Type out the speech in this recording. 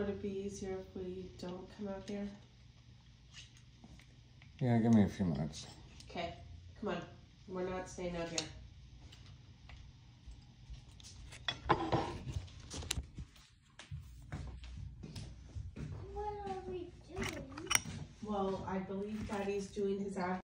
Would it be easier if we don't come out here? Yeah, give me a few minutes. Okay, come on. We're not staying out here. What are we doing? Well, I believe Daddy's doing his